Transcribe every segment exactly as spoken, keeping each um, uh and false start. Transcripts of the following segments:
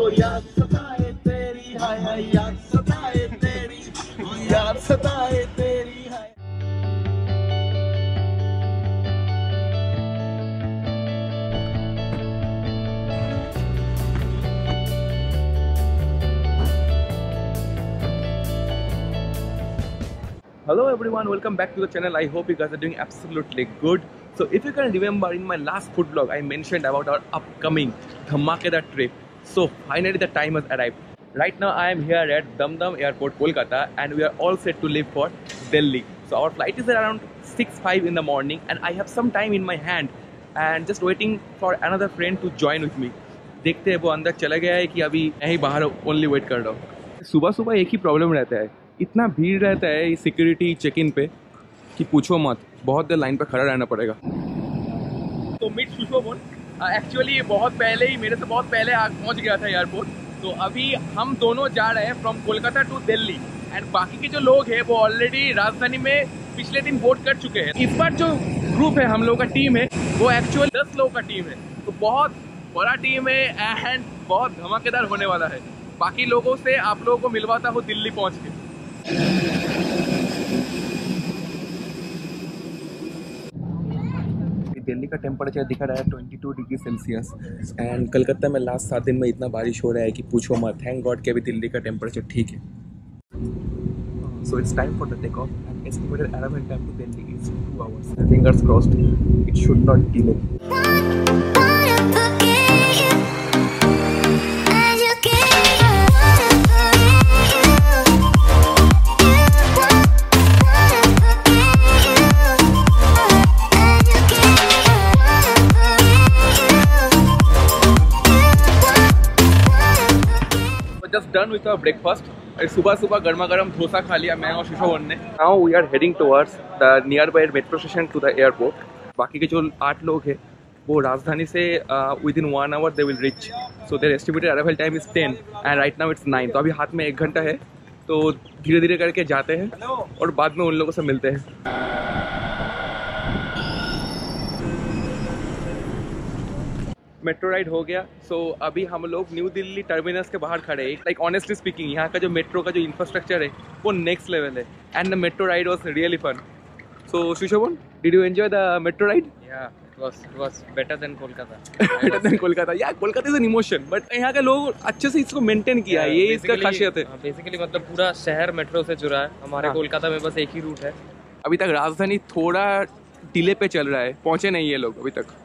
याद सताए तेरी हाय हाय याद सताए तेरी याद सताए तेरी हाय। Hello everyone, welcome back to the channel. I hope you guys are doing absolutely good. So if you can remember, in my last food vlog I mentioned about our upcoming Dhamakedar trip. So finally the time has arrived. Right now I am here at Damdam Airport, Kolkata, and we are all set to leave for Delhi. So our flight is around six five in the morning and I have some time in my hand and just waiting for another friend to join with me. देखते हैं वो अंदर चला गया है कि अभी यहीं बाहर ओनली वेट कर रहा हूँ। सुबह सुबह एक ही प्रॉब्लम रहता है, इतना भीड़ रहता है इस सिक्योरिटी चेक इन पे कि पूछो मत, बहुत देर लाइन पे खड़ा रहना पड़ेगा। तो मीट सुशोभन एक्चुअली बहुत पहले ही मेरे से बहुत पहले आ पहुंच गया था एयरपोर्ट। तो अभी हम दोनों जा रहे हैं from Kolkata to Delhi and बाकी के जो लोग हैं वो ऑलरेडी राजधानी में पिछले दिन बोर्ड कर चुके हैं। इस बार जो ग्रुप है हम लोगों का टीम है वो एक्चुअली दस लोगों का टीम है, तो बहुत बड़ा टीम है एंड बहुत धमाकेदार होने वाला है। बाकी लोगों से आप लोगों को मिलवाता हूँ दिल्ली पहुँच के। दिल्ली का टेम्परेचर दिखा रहा है बाईस डिग्री सेल्सियस एंड कलकत्ता में लास्ट सात दिन में इतना बारिश हो रहा है कि पूछो मत। थैंक गॉड कि अभी दिल्ली का टेम्परेचर ठीक है। So it's time for the take off and estimated arrival time to Delhi is two hours. Fingers crossed, it should not delay. Just done with our breakfast. सुबह सुबह गर्मा गर्म डोसा खा लिया मैं और सुशोभन ने। Now we are heading towards the nearby metro station to the airport. बाकी के जो आठ लोग हैं वो राजधानी से uh, within one hour they will reach. So their estimated arrival time is ten and right now it's nine. तो अभी हाथ में एक घंटा है, तो धीरे धीरे करके जाते हैं और बाद में उन लोगों से मिलते हैं। मेट्रो राइड हो गया। सो so, अभी हम लोग न्यू दिल्ली टर्मिनस के बाहर खड़े हैं। लाइक ऑनेस्टली स्पीकिंग यहाँ का जो मेट्रो का जो इंफ्रास्ट्रक्चर है वो नेक्स्ट लेवल है and the metro ride was really fun. So Shushovan, did you enjoy the metro ride? Yeah it was it was better than Kolkata. Better than Kolkata. Yeah Kolkata is an emotion but यहाँ के लोग अच्छे से इसको maintain किया है, ये इसका खासियत है। बेसिकली मतलब पूरा शहर मेट्रो से जुड़ा है। हमारे कोलकाता में बस एक ही रूट है। अभी तक राजधानी थोड़ा डिले पे चल रहा है, पहुँचे नहीं है लोग अभी तक।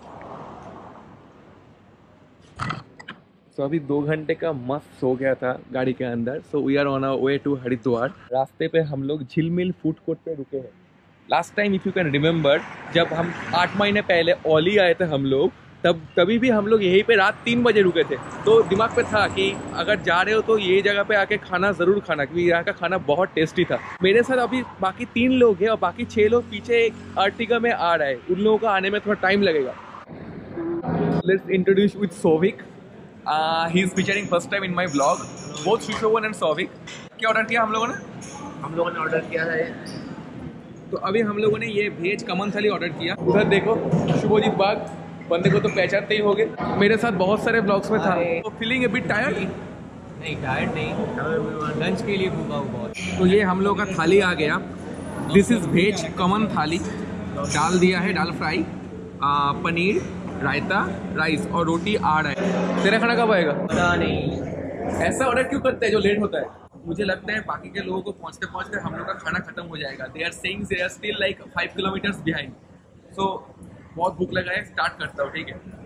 सो so, अभी दो घंटे का मस्त सो गया था गाड़ी के अंदर। So we are on our way to Haridwar. रास्ते पे हम लोग झिलमिल फूड कोर्ट पे रुके हैं। Last time if you can remember, जब हम आठ महीने पहले ओली आए थे हम लोग, तब तभी भी हम लोग यहीं पे रात तीन बजे रुके थे। तो दिमाग पे था कि अगर जा रहे हो तो ये जगह पे आके खाना ज़रूर खाना, क्योंकि यहाँ का खाना बहुत टेस्टी था। मेरे साथ अभी बाकी तीन लोग हैं और बाकी छः लोग पीछे एक अर्टिगा में आ रहे हैं। उन लोगों का आने में थोड़ा टाइम लगेगा। Let's introduce with Souvik. Uh, he is featuring first time in my vlog. Both Shushovan and Souvik. क्या ऑर्डर किया हम लोगों ने? हम लोगों ने ऑर्डर किया है, तो अभी हम लोगों ने ये वेज कमन थाली ऑर्डर किया। उधर देखो शुभजीत बाग, बंदे को तो पहचानते ही होंगे, मेरे साथ बहुत सारे ब्लॉग्स में था। तो फीलिंग ए बिट टायर्ड? नहीं टायर्ड नहीं, लंच के लिए भूखा हूँ बहुत। तो ये हम लोगों का थाली आ गया। दिस इज वेज कमन थाली। दाल दिया है, दाल फ्राई, पनीर, रायता, राइस और रोटी आ रहा है। तेरा खाना कब आएगा? पता नहीं। ऐसा ऑर्डर क्यों करते हैं जो लेट होता है? मुझे लगता है बाकी के लोगों को पहुंचते पहुंचते हम लोग का खाना खत्म हो जाएगा। They are saying they are still like five kilometres behind. So बहुत भूख लगा है, स्टार्ट करता हूँ, ठीक है।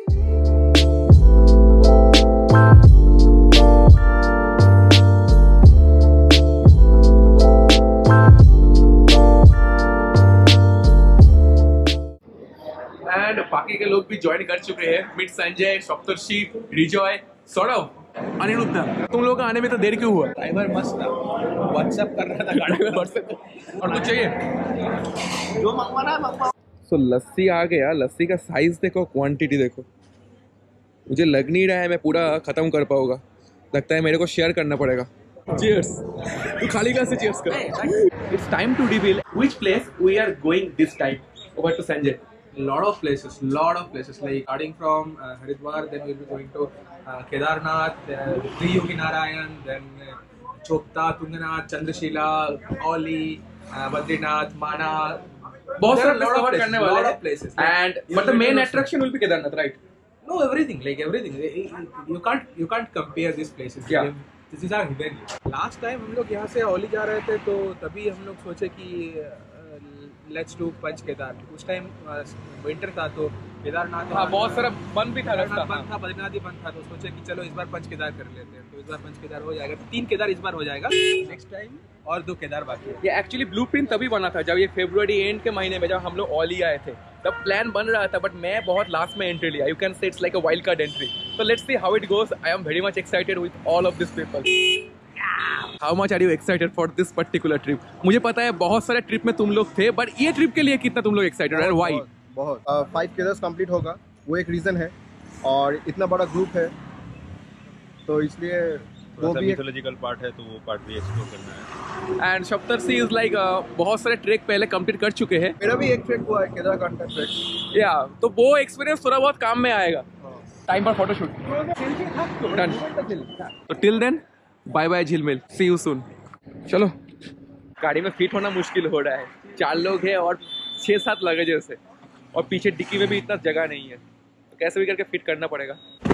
एंड बाकी के लोग भी ज्वाइन कर चुके हैं। मिट संजय, सप्तर्षि, रिजॉय, सौरभ, अनिरुद्ध। तुम लोग का आने में तो देर क्यों हुआ? ड्राइवर मस्त था, व्हाट्सएप कर रहा था गाड़ी में। व्हाट्सएप। और कुछ चाहिए? जो मंगवाना है मंगवाओ। सो लस्सी आ गया। लस्सी का साइज देखो, क्वांटिटी देखो। मुझे लग नहीं रहा है मैं पूरा खत्म कर पाऊंगा, लगता है मेरे को शेयर करना पड़ेगा। चीयर्स। तू खाली ग्लास से चीयर्स कर। It's time to reveal which place we are going this time. Over to Sanjay. lot of places, lot of places. Like starting from uh, Haridwar, then we'll be going to uh, Kedarnath, uh, Triyogi Narayan, then uh, Chopta, Tunganath, Chandrashila, Oli, uh, Badrinath, Mana. बहुत There are सारे lot of cover places, करने वाले lot हैं of places. Like, and you but the will main never- attraction will be Kedarnath, right? No, everything, like everything. You can't you can't compare these places. Yeah. This is our hidden. Last time हम लोग यहाँ से औली जा रहे थे तो तभी हम लोग सोचे कि लेट्स डू पंच केदार. उस टाइम विंटर था तो केदारनाथ हाँ बहुत सारा बंद भी था रास्ता. केदारनाथ बंद था, बद्रीनाथ भी बंद था, तो सोचे कि चलो इस बार पंच केदार कर लेते हैं. तो इस बार पंच केदार हो जाएगा. तीन केदार इस बार हो जाएगा. नेक्स्ट टाइम और दो केदार बाकी है. ये एक्चुअली ब्लूप्रिंट तभी बना था जब ये फरवरी एंड के महीने में जब हम लोग औली आए थे, तब प्लान बन रहा था, बट मैं बहुत लास्ट में एंट्री लिया. You can say it's like a wild card entry. So let's see how it goes. I am very much excited with all of this people. How much are you excited for this particular trip? मुझे पता है बहुत सारे trip में तुम लोग थे, but ये ट्रिप के लिए कितना तुम लोग एक्साइटेड एंड व्हाई? बहुत फाइव केदार्स कंप्लीट होगा, वो एक रीज़न है, और इतना बड़ा ग्रुप है तो इसलिए वो भी मिथोलॉजिकल पार्ट है, तो वो पार्ट भी एक्सप्लोर करना है. एंड सप्तर्षि इज लाइक बहुत सारे ट्रैक पहले कंप्लीट कर चुके हैं. मेरा भी एक ट्रैक हुआ है, केदारकांड का ट्रैक. या तो वो एक्सपीरियंस थोड़ा बहुत काम में आएगा. टाइम पर फोटोशूट डन. तो till then bye bye Jhilmil, see you soon. चलो, गाड़ी में फिट होना मुश्किल हो रहा है. चार लोग हैं और छः सात लगेज से, और पीछे डिक्की में भी इतना जगह नहीं है, तो कैसे भी करके फिट करना पड़ेगा.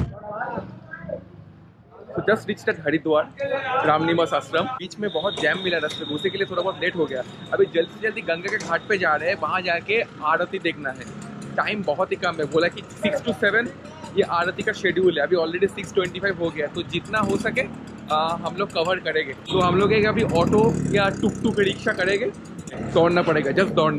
तो just reach at Haridwar Ramniwas Ashram. बीच में बहुत जैम मिला रास्ते में, उसी के लिए थोड़ा बहुत लेट हो गया. अभी जल्दी से जल्दी गंगा के घाट पे जा रहे हैं, वहाँ जाके आरती देखना है. टाइम बहुत ही कम है, बोला कि सिक्स टू सेवन ये आरती का शेड्यूल है. अभी ऑलरेडी सिक्स ट्वेंटी फाइव हो गया, तो जितना हो सके आ, हम लोग कवर करेंगे. तो हम लोग एक अभी ऑटो या टुक टुक रिक्शा करेंगे. दौड़ना पड़ेगा, जस्ट दौड़ना.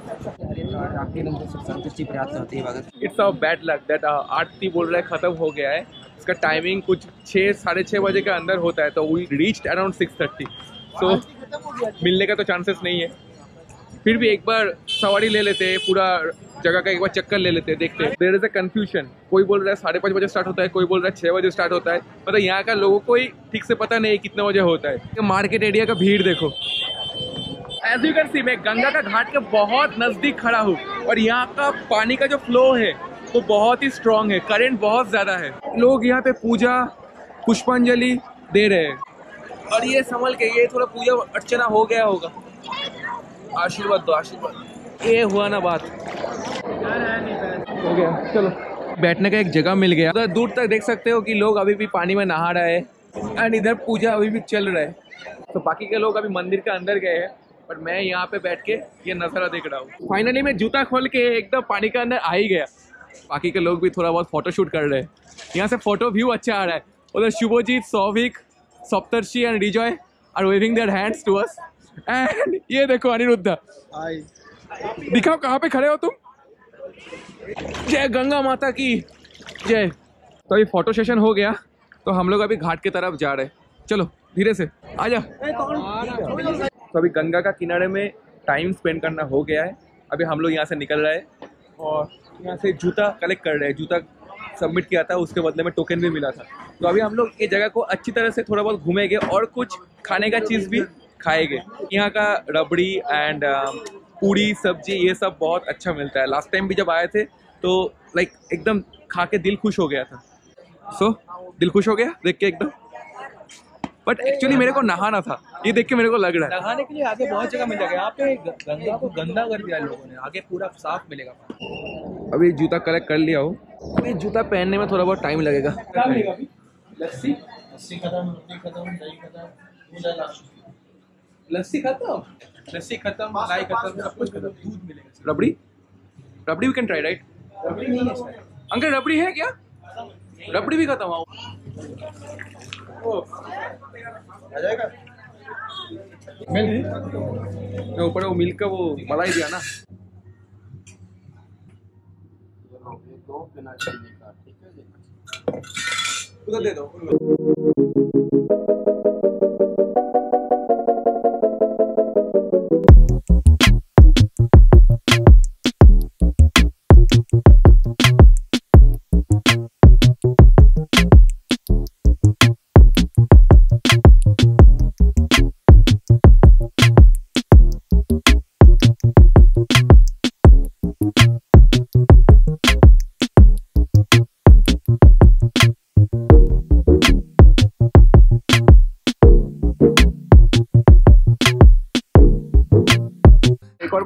संतुष्टि प्राप्त होती है. It's a bad luck that aarti बोल रहा है खत्म हो गया है. इसका टाइमिंग कुछ छः साढ़े छः बजे के अंदर होता है, तो we reached around six thirty. So मिलने का तो चांसेस नहीं है. फिर भी एक बार सवारी ले लेते हैं, पूरा जगह का एक बार चक्कर ले लेते हैं, देखते हैं. There is a confusion. कोई बोल रहा है साढ़े पाँच बजे स्टार्ट होता है, कोई बोल रहा है छः बजे स्टार्ट होता है. मतलब यहाँ का लोगों को ही ठीक से पता नहीं कितने बजे होता है. मार्केट एरिया का भीड़ देखो. एज यू कैन सी, मैं गंगा का घाट के बहुत नज़दीक खड़ा हूँ, और यहाँ का पानी का जो फ्लो है वो बहुत ही स्ट्रॉन्ग है. करंट बहुत ज़्यादा है. लोग यहाँ पे पूजा पुष्पांजलि दे रहे हैं, और ये संभल के, ये थोड़ा पूजा अर्चना हो गया होगा. आशीर्वाद दो, आशीर्वाद. ये हुआ ना बात, हो गया. चलो, बैठने का एक जगह मिल गया. उधर दूर तक देख सकते हो कि लोग अभी भी पानी में नहा रहे हैं, एंड इधर पूजा अभी भी चल रहा है. तो बाकी के लोग अभी मंदिर के अंदर गए हैं, पर मैं यहाँ पे बैठ के ये नज़ारा देख रहा हूँ. फाइनली मैं जूता खोल के एकदम पानी के अंदर आ ही गया. बाकी के लोग भी थोड़ा बहुत फोटो शूट कर रहे हैं. यहाँ से फोटो व्यू अच्छा आ रहा है. उधर Shubhajit, Souvik, Saptarshi and Rijoy are waving their hands to us. And ये देखो अनिरुद्ध, दिखाओ कहाँ पे खड़े हो तुम. जय गंगा माता की जय. तो अभी फोटो सेशन हो गया, तो हम लोग अभी घाट की तरफ जा रहे हैं. चलो धीरे से आजा. तो अभी गंगा का किनारे में टाइम स्पेंड करना हो गया है. अभी हम लोग यहाँ से निकल रहे हैं, और यहाँ से जूता कलेक्ट कर रहे हैं. जूता सबमिट किया था, उसके बदले में टोकन भी मिला था. तो अभी हम लोग ये जगह को अच्छी तरह से थोड़ा बहुत घूमेंगे, और कुछ खाने का चीज़ भी खाएंगे. यहाँ का रबड़ी एंड पूड़ी सब्जी ये सब बहुत अच्छा मिलता है. लास्ट टाइम भी जब आए थे तो लाइक एकदम खा के दिल खुश हो गया था. सो so, दिल खुश हो गया देख के एकदम. बट एक्चुअली मेरे को नहाना था, ये देख के मेरे को लग रहा है. नहाने के लिए आगे बहुत जगह मिल जाएगा. यहाँ पे गंगा को गंदा कर दिया लोगों ने, आगे पूरा साफ मिलेगा. अभी जूता कलेक्ट कर लिया हो. अभी जूता पहनने में थोड़ा बहुत टाइम लगेगा. लस्सी लस्सी खत्म, रोटी खत्म, दही खत्म, लस्सी खत्म, लस्सी खत्म, मलाई खत्म, सब कुछ खत्म. दूध मिलेगा. Rabri, rabri we can try right. Rabri नहीं है इसमें. अंकल रबड़ी है क्या? रबड़ी भी खत्म आओ. आ जाएगा. मिल्क ऊपर वो मिल्क का वो मलाई दिया ना. उधर दे दो.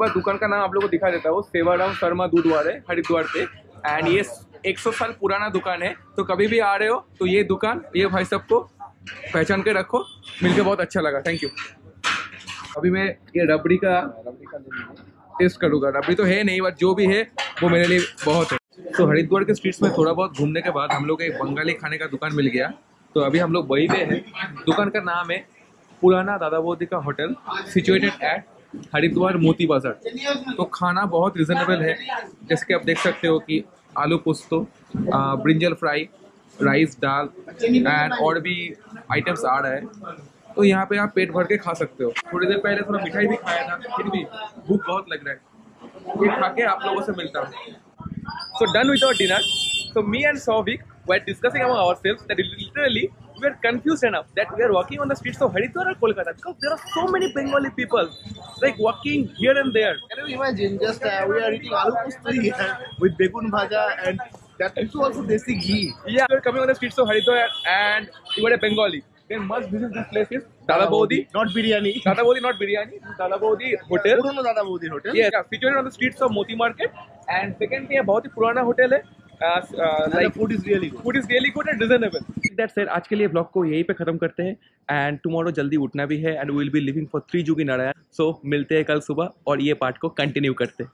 बाद दुकान का नाम आप लोगों को दिखा देता हूँ, सेवाराम शर्मा दूधवार है हरिद्वार पे। एंड ये सौ साल पुराना दुकान है, तो कभी भी आ रहे हो तो ये दुकान, ये भाई सबको पहचान के रखो। मिलके बहुत अच्छा लगा, थैंक यू। अभी मैं ये रबड़ी का टेस्ट करूँगा। रबड़ी तो है नहीं, बट जो भी है वो मेरे लिए बहुत है। तो हरिद्वार के स्ट्रीट्स में थोड़ा बहुत घूमने के बाद हम लोग एक बंगाली खाने का दुकान मिल गया, तो अभी हम लोग वहीं पे हैं। दुकान का नाम है पुराना दादा बोदी का होटल, सिचुएटेड एट हरिद्वार मोती बाजार। तो खाना बहुत रिजनेबल है, जैसे कि आप देख सकते हो कि aloo posto, brinjal fry, rice, dal and और भी आइटम्स आ रहा है। तो यहाँ पे आप पेट भर के खा सकते हो। थोड़ी देर पहले थोड़ा मिठाई भी खाया था, फिर भी भूख बहुत लग रहा है। ये खा के आप लोगों से मिलता हूँ। So done with our dinner. So me and Souvik were discussing among ourselves that literally we are confused enough that we are walking on the streets of Haridwar or Kolkata because there are so many Bengali people like walking here and there. Can you imagine? Just uh, we are eating aloo posto here with begun bhaja and that is also desi ghee. Yeah, we are coming on the streets of Haridwar and you are a Bengali. Then must visit this place is Dada Bodi. Not biryani. Dada Bodi, not biryani. Dada Bodi Hotel. Purana Dada Bodi Hotel. Yeah, situated on the streets of Moti Market. And second, ये बहुत ही पुराना hotel है। Uh, uh, like food is really good. Food is really good and reasonable. That said, आज के लिए blog को यहीं पे खत्म करते हैं। एंड टुमारो जल्दी उठना भी है and we will be living for Triyugi Narayan. सो मिलते हैं कल सुबह और ये पार्ट को कंटिन्यू करते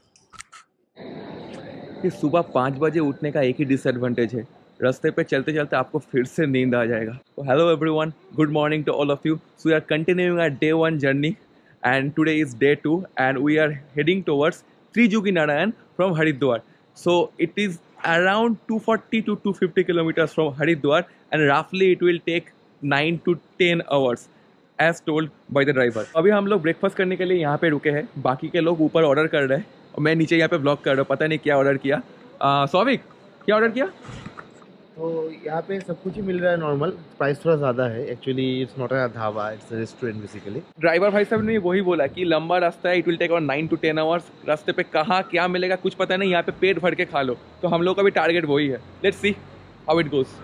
हैं। सुबह पाँच बजे उठने का एक ही डिसएडवांटेज है, रास्ते पे चलते चलते आपको फिर से नींद आ जाएगा। तो hello everyone, good morning to all of you. So we are continuing our day one journey and today is day two and we are heading towards Triyugi Narayan from Haridwar. So it is around two forty to two fifty kilometers from Haridwar and roughly it will take nine to ten hours as told by the driver. अभी हम लोग breakfast करने के लिए यहाँ पे रुके हैं, बाकी के लोग ऊपर ऑर्डर कर रहे हैं और मैं नीचे यहाँ पे ब्लॉग कर रहा हूँ। पता नहीं क्या ऑर्डर किया। सौविक क्या ऑर्डर किया? तो यहाँ पे सब कुछ ही मिल रहा है नॉर्मल, प्राइस थोड़ा ज़्यादा है। Actually it's not a dhaba, it's a restaurant basically. Driver भाई साहब ने वही बोला कि लंबा रास्ता है, it will take around nine to ten hours. रास्ते पे कहाँ क्या मिलेगा कुछ पता नहीं, यहाँ पे पेट भर के खा लो। तो हम लोग का भी टारगेट वही है, let's see how it goes.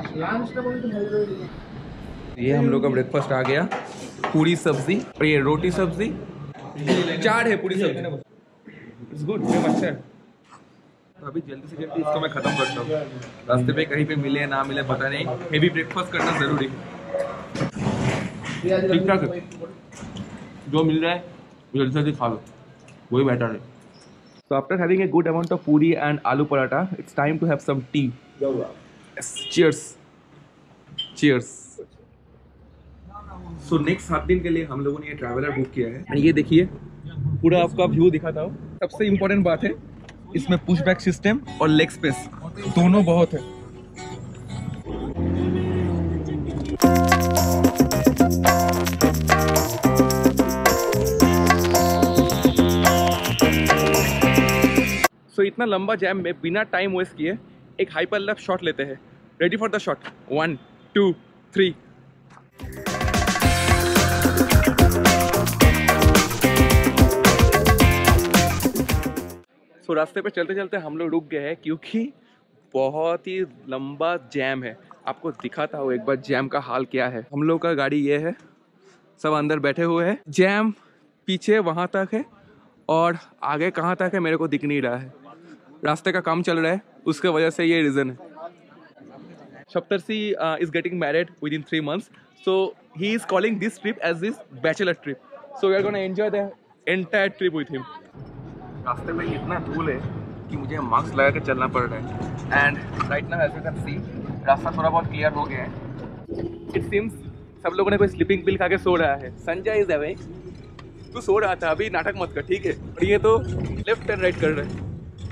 ये हम लोग का ब्रेकफास्ट आ गया, पूरी सब्जी और ये रोटी सब्जी, चाट है पूरी सब्जी। इट्स गुड, अच्छा है। तो अभी जल्दी से जल्दी इसको मैं ख़त्म करता हूँ। रास्ते पे कहीं पे मिले ना मिले पता नहीं, हेवी ब्रेकफास्ट करना ज़रूरी है। ठीक ठाक है, जो मिल रहा है जल्दी से जल्दी खा लो, वही बेटर है। So after having a good amount of puri and aloo paratha, it's time to have some tea. Yes, cheers. Cheers. So next सात दिन के लिए हम लोगों ने ये ट्रैवलर बुक किया है। ये देखिए पूरा आपका व्यू दिखाता हूँ। सबसे इम्पोर्टेंट बात है इसमें पुश बैक सिस्टम और लेग स्पेस दोनों बहुत है। सो so, इतना लंबा जैम में बिना टाइम वेस्ट किए एक हाइपर लेफ्ट शॉट लेते हैं। Ready for the shot, one two three. So so, रास्ते पे चलते चलते हम लोग रुक गए हैं क्योंकि बहुत ही लंबा जैम है। आपको दिखाता हूँ एक बार जैम का हाल क्या है। हम लोग का गाड़ी ये है, सब अंदर बैठे हुए हैं। जैम पीछे वहाँ तक है और आगे कहाँ तक है मेरे को दिख नहीं रहा है। रास्ते का काम चल रहा है, उसके वजह से ये रीज़न है। Saptarshi is getting married within three months, so he is calling this trip as this bachelor trip. So we are gonna enjoy the entire trip with him. रास्ते में इतना धूल है कि मुझे मास्क लगा के चलना पड़ रहा है। And right now as you can see रास्ता थोड़ा बहुत क्लियर हो गया है। इट सीम्स सब लोगों ने कोई स्लीपिंग पिल खा के सो रहा है। संजय इज अवे, तू सो रहा था, अभी नाटक मत कर, ठीक है? और ये तो लेफ्ट एंड राइट कर रहे हैं,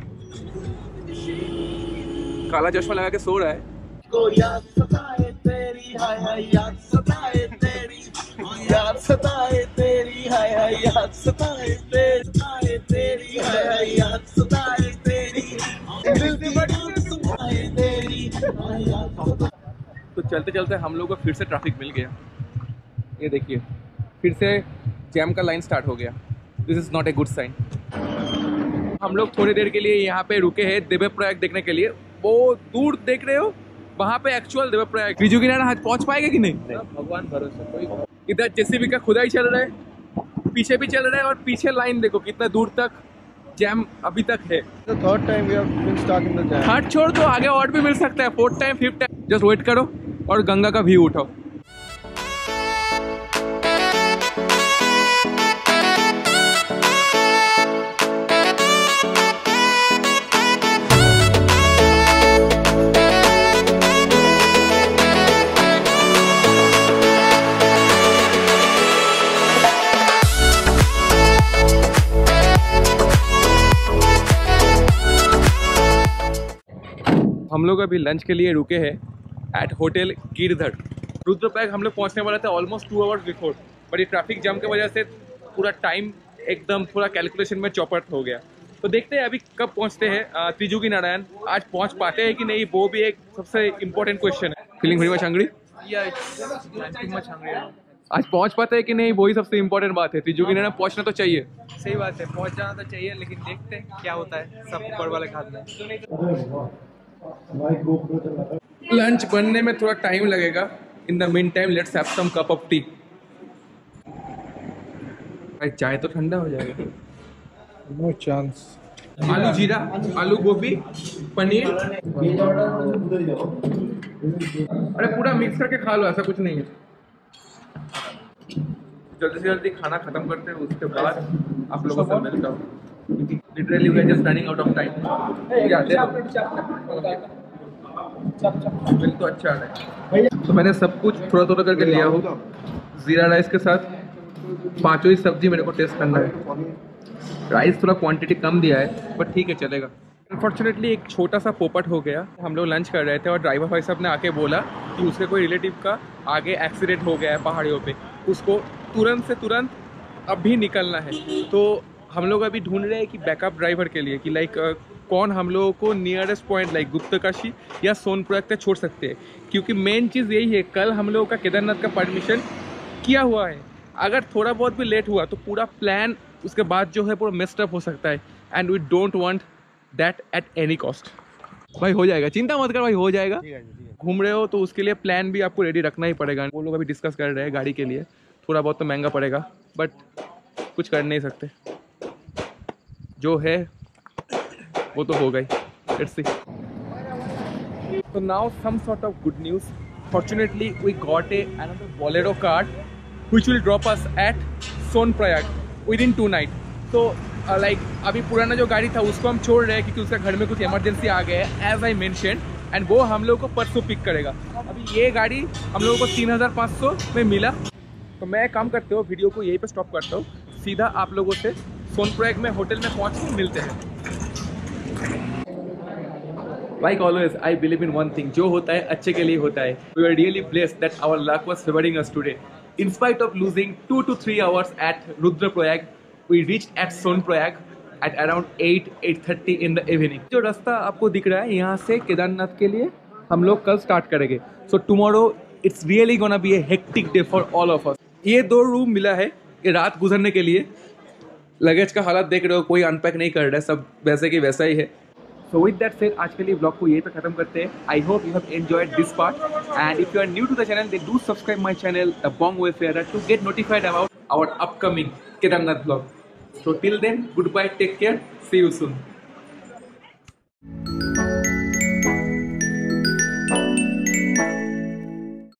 काला चश्मा लगा के सो रहा है। को याद सताए तेरी हाय हाय याद सताए तेरी याद सताए तेरी हाय हाय याद सताए तेरी तेरी हाय हाय याद सताए तेरी दिल की बड़ी सताए तेरी हाय याद। तो चलते चलते हम लोग को फिर से ट्रैफिक मिल गया। ये देखिए फिर से जैम का लाइन स्टार्ट हो गया। This is not a good sign. हम लोग थोड़ी देर के लिए यहाँ पे रुके हैं देवप्रयाग देखने के लिए। वो दूर देख रहे हो, वहाँ पे एक्चुअल देवप्रयाग। त्रिजुगी नारायण आज पहुँच पाएगा कि नहीं? भगवान भरोसे, कोई इधर जेसीबी का खुदाई चल रहा है। पीछे भी चल रहा है और पीछे लाइन देखो कितना दूर तक जैम अभी तक है। The third time we have been stuck in the jam. Third छोड़ तो आगे और भी मिल सकता है, fourth time fifth time. Just wait करो और गंगा का व्यू उठाओ। हम लोग अभी लंच के लिए रुके हैं एट होटल गिरधर। रुद्रप्रयाग हम लोग पहुंचने वाले थे almost two hours before, but ये ट्रैफिक जाम की वजह से पूरा टाइम एकदम थोड़ा कैलकुलेशन में चौपट हो गया। तो देखते हैं अभी कब पहुंचते हैं त्रिजुगी नारायण। आज पहुंच पाते हैं कि नहीं, वो भी एक सबसे इम्पोर्टेंट क्वेश्चन है। Feeling very much hungry? आज पहुंच पाते हैं कि नहीं, वही सबसे इम्पोर्टेंट बात है। त्रिजुगी नारायण पहुंचना तो चाहिए। सही बात है, पहुंच जाना तो चाहिए, लेकिन देखते हैं क्या होता है, सब ऊपर वाले के हाथ में। लंच बनने में थोड़ा टाइम लगेगा। In the mean time let's have some cup of tea. भाई चाय तो ठंडा हो जाएगा। No chance. आलू जीरा, आलू गोभी, पनीर, अरे पूरा मिक्स करके खा लो, ऐसा कुछ नहीं है। जल्दी से जल्दी खाना खत्म करते हैं, उसके बाद आप लोगों से मिलता हूँ। Literally we are just running out of time. Bill तो अच्छा आ रहा है। तो मैंने सब कुछ थोड़ा थोड़ा करके लिया हो। जीरा राइस के साथ पांचों ही सब्जी मेरे को टेस्ट करना है। राइस थोड़ा क्वांटिटी कम दिया है, बट ठीक है चलेगा। अनफॉर्चुनेटली एक छोटा सा पोपट हो गया। हम लोग लंच कर रहे थे और ड्राइवर भाई साहब ने आके बोला कि उसके कोई रिलेटिव का आगे एक्सीडेंट हो गया है पहाड़ियों पे, उसको तुरंत से तुरंत अभी निकलना है। तो हम लोग अभी ढूंढ रहे हैं कि बैकअप ड्राइवर के लिए कि लाइक कौन हम लोगों को नियरेस्ट पॉइंट लाइक गुप्तकाशी या सोनप्रयाग तक छोड़ सकते हैं, क्योंकि मेन चीज़ यही है। कल हम लोगों का केदारनाथ का परमिशन किया हुआ है, अगर थोड़ा बहुत भी लेट हुआ तो पूरा प्लान उसके बाद जो है पूरा मिस्ड अप हो सकता है, and we don't want that at any cost. भाई हो जाएगा, चिंता मत कर भाई, हो जाएगा। घूम रहे हो तो उसके लिए प्लान भी आपको रेडी रखना ही पड़ेगा। वो लोग अभी डिस्कस कर रहे हैं गाड़ी के लिए, थोड़ा बहुत तो महंगा पड़ेगा, बट कुछ कर नहीं सकते, जो है वो तो होगा ही। Let's see. So now some sort of good news. Fortunately, we got a another Bolero car, which will drop us at Sonprayag within two nights. So uh, like अभी पुराना जो गाड़ी था उसको हम छोड़ रहे हैं क्योंकि उसका घर में कुछ इमरजेंसी आ गया है, as I mentioned, and वो हम लोगों को परसों पिक करेगा। अभी ये गाड़ी हम लोगों को तीन हज़ार पाँच सौ में मिला। तो मैं काम करते हो वीडियो को यहीं पे स्टॉप करता हूँ, सीधा आप लोगों से सोनप्रयाग में होटल में पहुँच के मिलते हैं। Like always, I believe in one thing. जो होता है अच्छे के लिए होता है. We were really blessed that our luck was favoring us today. In spite of losing two to three hours at Rudraprayag, we reached at Sonprayag at around eight eight thirty in the evening. जो रास्ता आपको दिख रहा है यहाँ से केदारनाथ के लिए हम लोग कल स्टार्ट करेंगे. So tomorrow it's really gonna be a hectic day for all of us. ये दो रूम मिला है ये रात गुजरने के लिए. लगेज का हालत देख रहे हो, कोई अनपैक नहीं कर रहा है, सब वैसे कि वैसा ही है. So with that said, आज के लिए ब्लॉग को यहीं पे खत्म करते हैं. I hope you have enjoyed this part, and if you are new to the channel, then do subscribe my channel, The Bong Wayfarer, to get notified about our upcoming Kedarnath vlog. So till then, goodbye, take care, see you soon.